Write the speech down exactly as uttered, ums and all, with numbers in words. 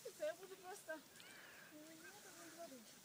Це я буду просто... Ну, я так не говорю.